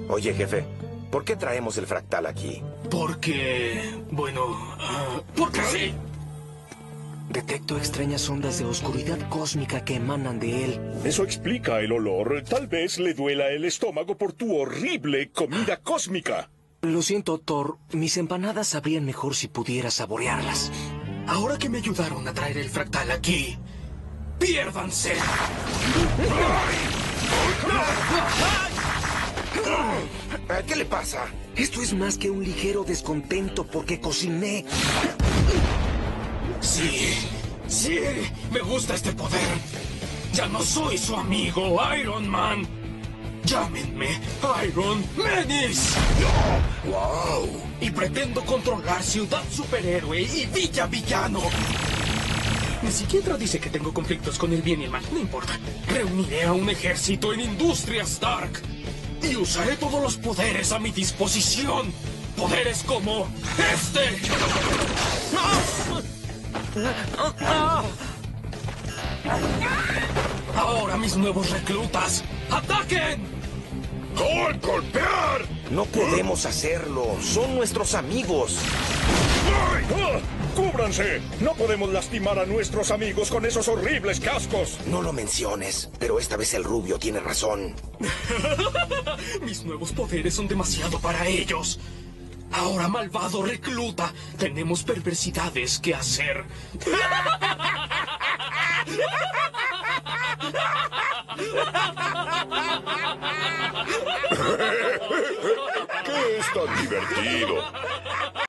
Oye, jefe, ¿por qué traemos el fractal aquí? Porque sí. Detecto extrañas ondas de oscuridad cósmica que emanan de él. Eso explica el olor. Tal vez le duela el estómago por tu horrible comida cósmica. Lo siento, Thor. Mis empanadas sabrían mejor si pudiera saborearlas. Ahora que me ayudaron a traer el fractal aquí, ¡piérdanse! ¿Qué le pasa? Esto es más que un ligero descontento porque cociné. Sí, me gusta este poder. Ya no soy su amigo, Iron Man. Llámenme Iron Menace. ¡Wow! Y pretendo controlar Ciudad Superhéroe y Villa Villano. Ni siquiera dice que tengo conflictos con el bien y el mal. No importa. Reuniré a un ejército en Industrias Stark. Y usaré todos los poderes a mi disposición. Poderes como este. Ahora mis nuevos reclutas, ¡ataquen! ¡Con golpear! No podemos hacerlo. Son nuestros amigos. ¡Ay! ¡Ah! ¡Cúbranse! No podemos lastimar a nuestros amigos con esos horribles cascos. No lo menciones, pero esta vez el rubio tiene razón. Mis nuevos poderes son demasiado para ellos. Ahora, malvado recluta, tenemos perversidades que hacer. ¿Qué es tan divertido?